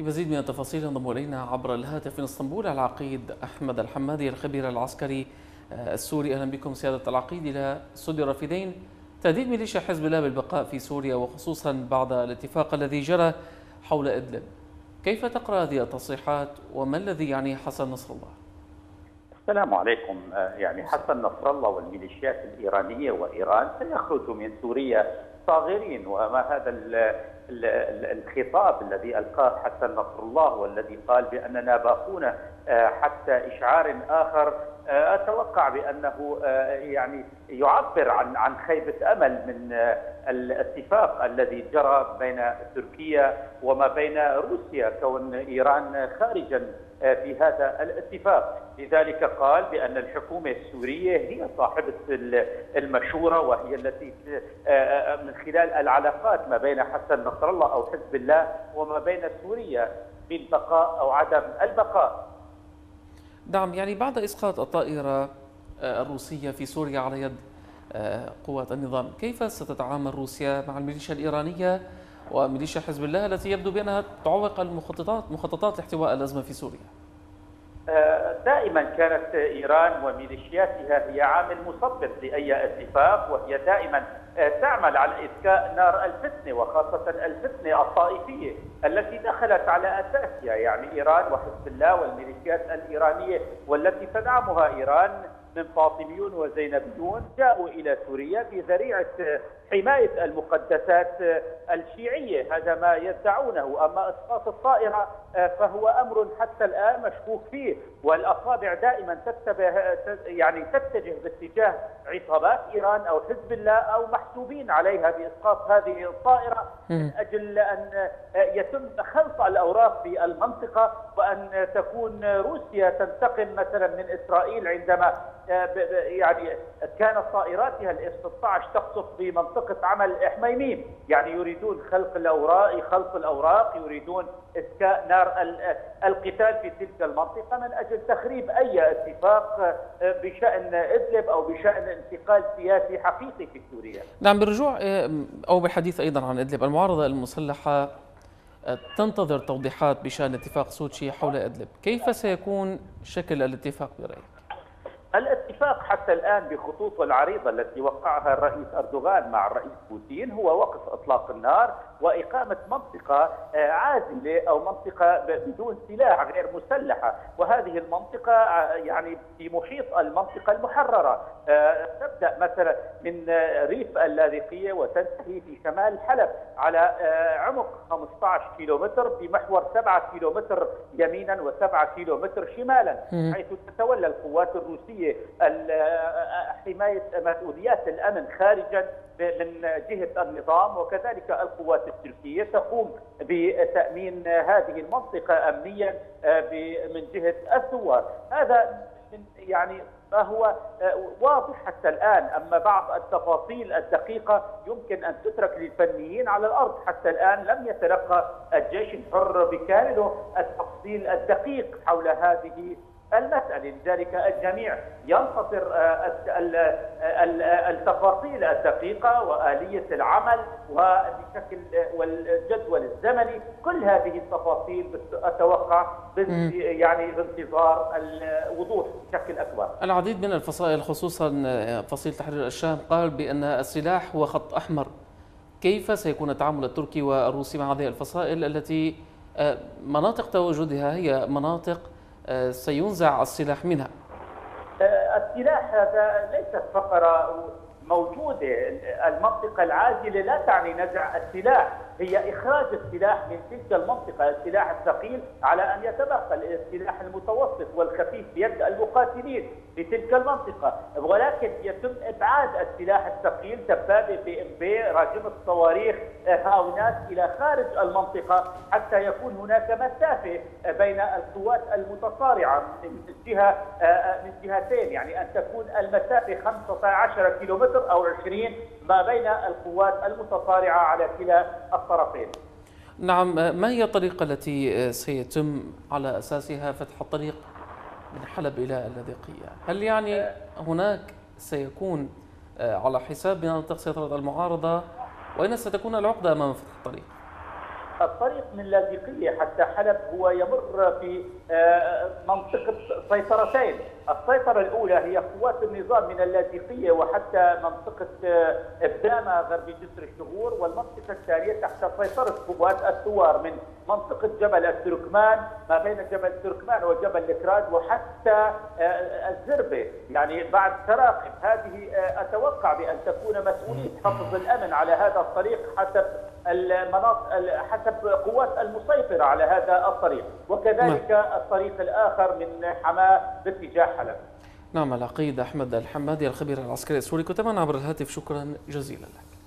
لمزيد من التفاصيل ينضم إلينا عبر الهاتف من اسطنبول العقيد أحمد الحمادي الخبير العسكري السوري. أهلا بكم سيادة العقيد إلى استوديو الرافدين. تهديد ميليشيا حزب الله بالبقاء في سوريا وخصوصا بعد الاتفاق الذي جرى حول إدلب، كيف تقرأ هذه التصريحات وما الذي يعنيه حسن نصر الله؟ السلام عليكم. يعني حسن نصر الله والميليشيات الإيرانية وإيران سيخرجوا من سوريا صاغرين، وما هذا الخطاب الذي ألقاه حسن نصر الله والذي قال بأننا باقون حتى إشعار آخر، أتوقع بأنه يعني يعبر عن خيبة أمل من الاتفاق الذي جرى بين تركيا وما بين روسيا، كون إيران خارجا في هذا الاتفاق. لذلك قال بأن الحكومة السورية هي صاحبة المشورة، وهي التي من خلال العلاقات ما بين حسن نصر الله أو حزب الله وما بين سوريا بالبقاء أو عدم البقاء. نعم، يعني بعد إسقاط الطائرة الروسية في سوريا على يد قوات النظام، كيف ستتعامل روسيا مع الميليشيا الإيرانية وميليشيا حزب الله التي يبدو بأنها تعوق مخططات لاحتواء الأزمة في سوريا؟ دائما كانت إيران وميليشياتها هي عامل مثبط لأي اتفاق، وهي دائما تعمل على إذكاء نار الفتنة، وخاصة الفتنة الطائفية التي دخلت على أساسها يعني إيران وحزب الله والميليشيات الإيرانية والتي تدعمها إيران من فاطميون وزينبيون، جاءوا إلى سوريا بذريعة حماية المقدسات الشيعية، هذا ما يدعونه. أما إسقاط الطائرة فهو أمر حتى الآن مشكوك فيه، والأصابع دائما تتجه باتجاه عصابات إيران أو حزب الله أو محسوبين عليها بإسقاط هذه الطائرة من أجل أن يتم خلط الأوراق في المنطقة، وأن تكون روسيا تنتقم مثلا من إسرائيل عندما يعني كانت طائراتها الاف 16 تقصف بمنطقه عمل حميميم، يعني يريدون خلق الاوراق، يريدون اسكاء نار القتال في تلك المنطقه من اجل تخريب اي اتفاق بشان ادلب او بشان انتقال سياسي حقيقي في سوريا. نعم، بالرجوع او بالحديث ايضا عن ادلب، المعارضه المسلحه تنتظر توضيحات بشان اتفاق سوتشي حول ادلب، كيف سيكون شكل الاتفاق برايك؟ الاتفاق حتى الآن بخطوطه العريضة التي وقعها الرئيس أردوغان مع الرئيس بوتين هو وقف إطلاق النار وإقامة منطقة عازلة أو منطقة بدون سلاح غير مسلحة، وهذه المنطقة يعني في محيط المنطقة المحررة، تبدأ مثلا من ريف اللاذقية وتنتهي في شمال حلب على عمق 15 كيلومتر بمحور 7 كيلومتر يمينا و7 كيلومتر شمالا، حيث تتولى القوات الروسية حماية مسؤوليات الأمن خارجا من جهة النظام، وكذلك القوات التركية تقوم بتأمين هذه المنطقة أمنيا من جهة الثوار. هذا يعني ما هو واضح حتى الآن، أما بعض التفاصيل الدقيقة يمكن أن تترك للفنيين على الأرض. حتى الآن لم يتلقى الجيش الحر بكامله التفصيل الدقيق حول هذه المسألة، لذلك الجميع ينتظر التفاصيل الدقيقة وآلية العمل وبشكل والجدول الزمني، كل هذه التفاصيل أتوقع يعني بانتظار الوضوح بشكل أكبر. العديد من الفصائل خصوصا فصيل تحرير الشام قال بأن السلاح هو خط أحمر، كيف سيكون التعامل التركي والروسي مع هذه الفصائل التي مناطق تواجدها هي مناطق سينزع السلاح منها؟ السلاح هذا ليست فقرة موجودة، المنطقة العازلة لا تعني نزع السلاح، هي إخراج السلاح من تلك المنطقة، السلاح الثقيل على أن يتبقى السلاح المتوسط والخفيف بيد المقاتلين في تلك المنطقة، ولكن يتم إبعاد السلاح الثقيل، دبابة BMP، راجمة صواريخ، هاونات إلى خارج المنطقة حتى يكون هناك مسافة بين القوات المتصارعة من جهتين، يعني أن تكون المسافة 15 كيلومتر أو 20 ما بين القوات المتصارعة على كلا الطرفين. نعم، ما هي الطريقة التي سيتم على أساسها فتح الطريق من حلب إلى اللاذقية؟ هل يعني هناك سيكون على حساب مناطق سيطرة المعارضة، وأين ستكون العقدة أمام فتح الطريق؟ الطريق من لاذقية حتى حلب هو يمر في منطقة سيطرتين. السيطرة الأولى هي قوات النظام من اللاذقية وحتى منطقة إبدامة غرب جسر الشغور، والمنطقة الثانية تحت سيطرة قوات الثوار من منطقة جبل التركمان، ما بين جبل التركمان وجبل الكراد وحتى الزربة. يعني بعد تراقب هذه أتوقع بأن تكون مسؤولية حفظ الأمن على هذا الطريق حسب المناطق، حسب قوات المسيطرة على هذا الطريق، وكذلك الطريق الآخر من حماة باتجاه حلب. نعم، العقيد أحمد الحمادي الخبير العسكري السوري كنت معنا عبر الهاتف، شكرا جزيلا لك.